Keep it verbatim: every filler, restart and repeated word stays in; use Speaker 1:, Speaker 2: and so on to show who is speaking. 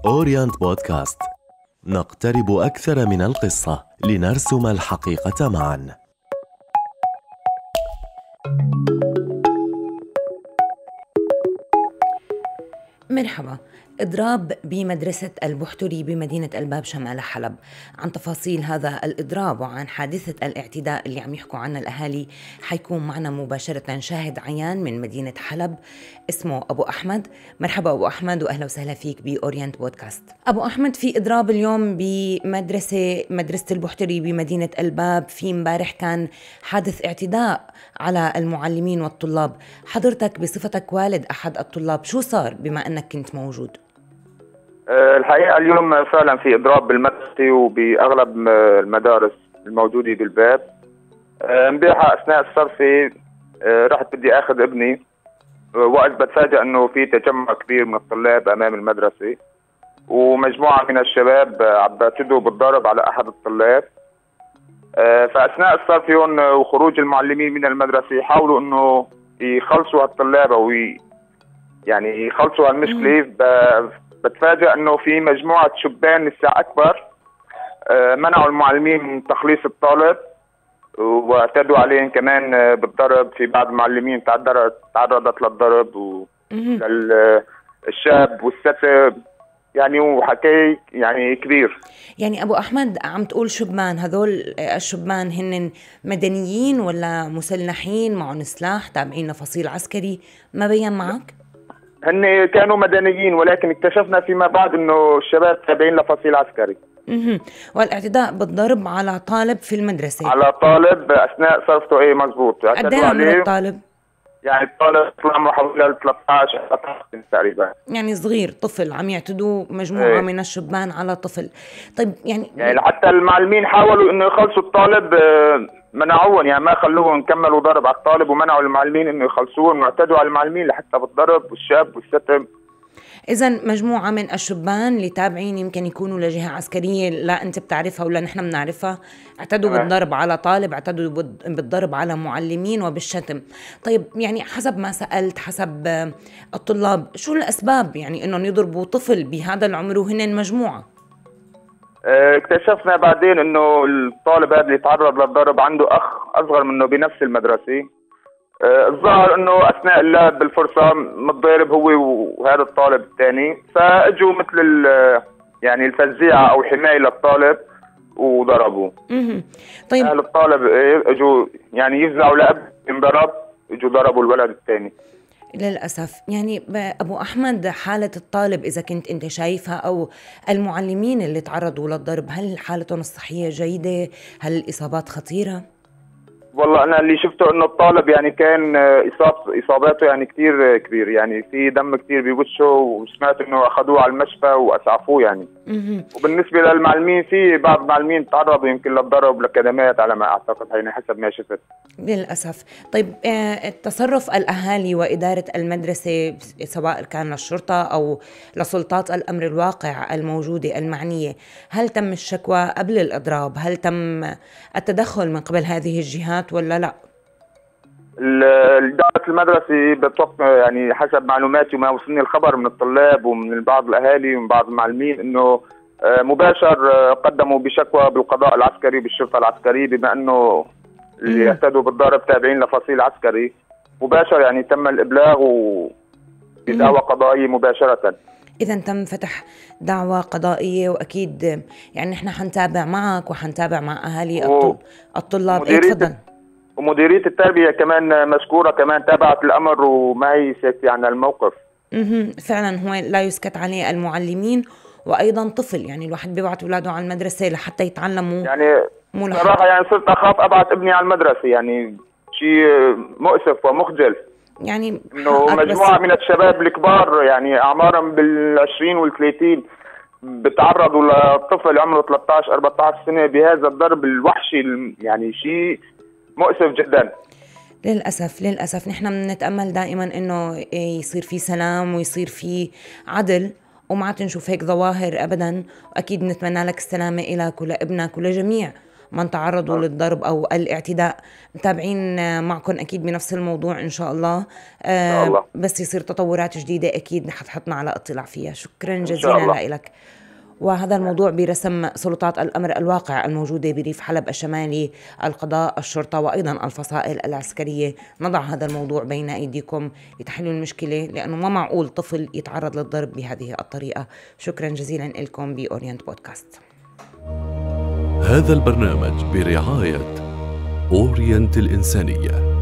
Speaker 1: أورينت بودكاست، نقترب أكثر من القصة لنرسم الحقيقة معاً.
Speaker 2: مرحبا. إضراب بمدرسة البحتري بمدينة الباب شمال حلب. عن تفاصيل هذا الإضراب وعن حادثة الاعتداء اللي عم يحكوا عنها الأهالي حيكون معنا مباشرة شاهد عيان من مدينة حلب اسمه أبو أحمد. مرحبا أبو أحمد وأهلا وسهلا فيك بأورينت بودكاست. أبو أحمد، في إضراب اليوم بمدرسة مدرسة البحتري بمدينة الباب. في امبارح كان حادث اعتداء على المعلمين والطلاب. حضرتك بصفتك والد أحد الطلاب، شو صار بما أنك كنت موجود؟
Speaker 3: الحقيقة اليوم فعلا في إضراب بالمدرسة وبأغلب المدارس الموجودة بالباب. امبارح أثناء الصرفة رحت بدي أخذ ابني، وقت بتفاجأ إنه في تجمع كبير من الطلاب أمام المدرسة، ومجموعة من الشباب عم بيعتدوا بالضرب على أحد الطلاب. فأثناء الصرف هون وخروج المعلمين من المدرسة حاولوا إنه يخلصوا هالطلاب أو يعني يخلصوا هالمشكلة. بتفاجأ انه في مجموعة شبان لسه اكبر منعوا المعلمين من تخليص الطالب، واعتدوا عليهم كمان بالضرب. في بعض المعلمين تعرضت تعرضت للضرب وللشاب والستر، يعني وحكي يعني كبير.
Speaker 2: يعني ابو احمد، عم تقول شبان، هذول الشبان هن مدنيين ولا مسلحين معهم سلاح تابعين لفصيل عسكري؟ ما بين معك؟
Speaker 3: هن كانوا مدنيين، ولكن اكتشفنا فيما بعد انه الشباب تابعين لفصيل عسكري.
Speaker 2: اها والاعتداء بالضرب على طالب في المدرسة،
Speaker 3: على طالب اثناء صرفته. ايه مزبوط.
Speaker 2: قد ايه عمر الطالب؟
Speaker 3: يعني الطالب عمره حوالي ثلاثة عشر تقريبا، يعني
Speaker 2: صغير، طفل عم يعتدوا مجموعة ايه. من الشبان على طفل. طيب يعني
Speaker 3: يعني حتى المعلمين حاولوا انه يخلصوا الطالب، منعوهم، يعني ما خلوهم كملوا ضرب على الطالب، ومنعوا المعلمين انه يخلصوهم، واعتدوا على المعلمين لحتى بالضرب والشاب والستم.
Speaker 2: إذا مجموعة من الشبان اللي تابعين يمكن يكونوا لجهة عسكرية لا أنت بتعرفها ولا نحن بنعرفها، اعتدوا أه. بالضرب على طالب، اعتدوا بالضرب على معلمين وبالشتم. طيب يعني حسب ما سألت، حسب الطلاب، شو الأسباب يعني إنهم يضربوا طفل بهذا العمر وهن مجموعة؟
Speaker 3: اكتشفنا بعدين إنه الطالب هذا اللي تعرض للضرب عنده أخ أصغر منه بنفس المدرسة. الظاهر انه اثناء اللعب بالفرصه متضارب هو وهذا الطالب الثاني، فاجوا مثل يعني الفزيعه او حمايه للطالب وضربوه.
Speaker 2: اها طيب
Speaker 3: اهل الطالب اجوا يعني يفزعوا لاب انضرب، اجوا ضربوا الولد الثاني.
Speaker 2: للأسف. يعني أبو أحمد، حالة الطالب إذا كنت أنت شايفها أو المعلمين اللي تعرضوا للضرب، هل حالتهم الصحية جيدة؟ هل الإصابات خطيرة؟
Speaker 3: والله أنا اللي شفته إنه الطالب يعني كان إصاب إصاباته يعني كتير كبير، يعني في دم كتير بوجهه، وسمعت إنه أخذوه على المشفى وأسعفوه يعني. وبالنسبة للمعلمين، في بعض المعلمين تعرضوا يمكن للضرب ولكدمات على ما أعتقد، يعني حسب ما شفت.
Speaker 2: للأسف. طيب تصرف الأهالي وإدارة المدرسة سواء كان للشرطة أو لسلطات الأمر الواقع الموجودة المعنية، هل تم الشكوى قبل الإضراب؟ هل تم التدخل من قبل هذه الجهات ولا لا؟
Speaker 3: إدارة المدرسة بتوقع يعني حسب معلوماتي وما وصلني الخبر من الطلاب ومن بعض الأهالي ومن بعض المعلمين إنه مباشر قدموا بشكوى بالقضاء العسكري بالشرطة العسكرية، بما إنه اللي اعتدوا بالضرب تابعين لفصيل عسكري. مباشر يعني تم الإبلاغ وبدعوى قضائية مباشرة.
Speaker 2: إذا تم فتح دعوى قضائية، وأكيد يعني نحن حنتابع معك وحنتابع مع أهالي و... الطلاب. إيه تفضل.
Speaker 3: ومديرية التربية كمان مشكورة، كمان تابعت الأمر وما هي ساكتة عن الموقف.
Speaker 2: اها فعلا هو لا يسكت عليه. المعلمين وأيضا طفل، يعني الواحد بيبعت أولاده على المدرسة لحتى يتعلموا.
Speaker 3: يعني صراحة يعني صرت أخاف أبعت ابني على المدرسة، يعني شيء مؤسف ومخجل.
Speaker 2: يعني
Speaker 3: إنه مجموعة من الشباب الكبار يعني أعمارهم بالعشرين والثلاثين بتعرضوا لطفل عمره ثلاثة عشر أربعة عشر سنة بهذا الضرب الوحشي، يعني شيء مؤسف جدا.
Speaker 2: للأسف للأسف نحن بنتأمل دائما إنه يصير في سلام ويصير في عدل، وما عاد نشوف هيك ظواهر أبدا. وأكيد نتمنى لك السلامة إلك ولابنك ولجميع من تعرضوا للضرب أو الاعتداء متابعين معكم أكيد بنفس الموضوع إن شاء الله.
Speaker 3: إن شاء الله.
Speaker 2: بس يصير تطورات جديدة أكيد حتحطنا على اطلاع فيها. شكرا جزيلا لك. وهذا الموضوع برسم سلطات الأمر الواقع الموجودة بريف حلب الشمالي، القضاء، الشرطة، وأيضا الفصائل العسكرية. نضع هذا الموضوع بين أيديكم لتحلوا المشكلة، لأنه ما معقول طفل يتعرض للضرب بهذه الطريقة. شكرا جزيلا لكم بأورينت بودكاست.
Speaker 4: هذا البرنامج برعاية أورينت الإنسانية.